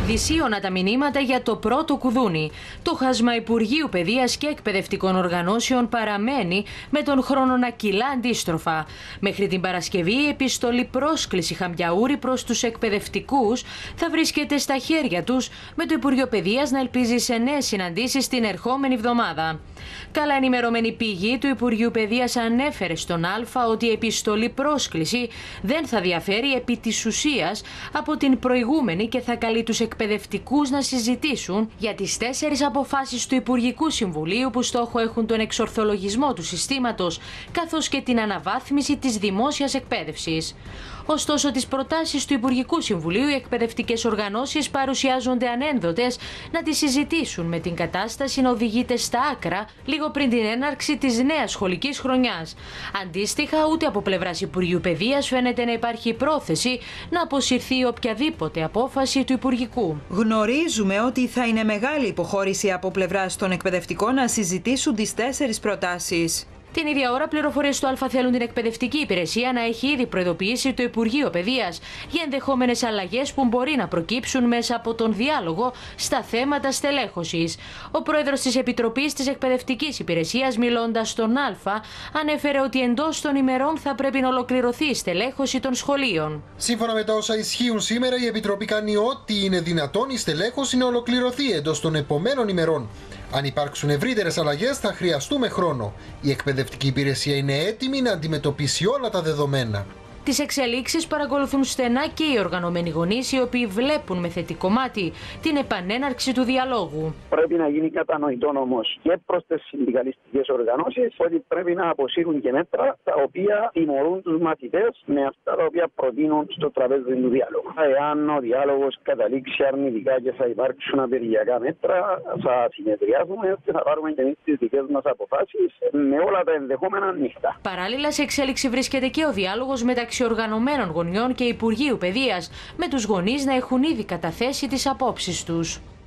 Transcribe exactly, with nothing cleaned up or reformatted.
Δυσίωνα τα μηνύματα για το πρώτο κουδούνι. Το χάσμα Υπουργείου Παιδείας και Εκπαιδευτικών Οργανώσεων παραμένει, με τον χρόνο να κυλά αντίστροφα. Μέχρι την Παρασκευή, η επιστολή πρόσκληση Χαμιαούρη προς τους εκπαιδευτικούς θα βρίσκεται στα χέρια τους, με το Υπουργείο Παιδείας να ελπίζει σε νέες συναντήσεις την ερχόμενη εβδομάδα. Καλά ενημερωμένη πηγή του Υπουργείου Παιδείας ανέφερε στον Α ότι η επιστολή πρόσκληση δεν θα διαφέρει επί της ουσίας από την προηγούμενη και θα καλεί τους εκπαιδευτικούς να συζητήσουν για τις τέσσερις αποφάσεις του Υπουργικού Συμβουλίου που στόχο έχουν τον εξορθολογισμό του συστήματος, καθώς και την αναβάθμιση της δημόσιας εκπαίδευσης. Ωστόσο, τις προτάσεις του Υπουργικού Συμβουλίου οι εκπαιδευτικές οργανώσεις παρουσιάζονται ανένδοτες να τις συζητήσουν, με την κατάσταση να οδηγείται στα άκρα λίγο πριν την έναρξη της νέας σχολικής χρονιάς. Αντίστοιχα, ούτε από πλευράς Υπουργείου Παιδείας φαίνεται να υπάρχει πρόθεση να αποσυρθεί οποιαδήποτε απόφαση του Υπουργικού. Γνωρίζουμε ότι θα είναι μεγάλη υποχώρηση από πλευράς των εκπαιδευτικών να συζητήσουν τις τέσσερις προτάσεις. Την ίδια ώρα, πληροφορίες του Α θέλουν την εκπαιδευτική υπηρεσία να έχει ήδη προειδοποιήσει το Υπουργείο Παιδείας για ενδεχόμενες αλλαγές που μπορεί να προκύψουν μέσα από τον διάλογο στα θέματα στελέχωσης. Ο πρόεδρος της Επιτροπής της Εκπαιδευτικής Υπηρεσίας, μιλώντας στον Α, ανέφερε ότι εντός των ημερών θα πρέπει να ολοκληρωθεί η στελέχωση των σχολείων. Σύμφωνα με τα όσα ισχύουν σήμερα, η Επιτροπή κάνει ό,τι είναι δυνατόν η στελέχωση να ολοκληρωθεί εντός των επομένων ημερών. Αν υπάρξουν ευρύτερες αλλαγές, θα χρειαστούμε χρόνο. Η εκπαιδευτική υπηρεσία είναι έτοιμη να αντιμετωπίσει όλα τα δεδομένα. Τις εξελίξεις παρακολουθούν στενά και οι οργανωμένοι γονείς, οι οποίοι βλέπουν με θετικό μάτι την επανέναρξη του διαλόγου. Πρέπει να γίνει κατανοητό όμως και προς τις συνδικαλιστικές οργανώσεις ότι πρέπει να αποσύρουν και μέτρα τα οποία τιμωρούν τους μαθητές με αυτά τα οποία προτείνουν στο τραπέζι του διάλογου. Εάν ο διάλογος καταλήξει αρνητικά και θα υπάρξουν απεργιακά μέτρα, θα συνεδριάσουμε και θα πάρουμε και εμείς τις δικές μας αποφάσεις με όλα τα ενδεχόμενα ανοιχτά. Παράλληλα, σε εξέλιξη βρίσκεται και ο διάλογος μεταξύ οργανωμένων γονιών και Υπουργείου Παιδείας, με τους γονείς να έχουν ήδη καταθέσει τις απόψεις τους.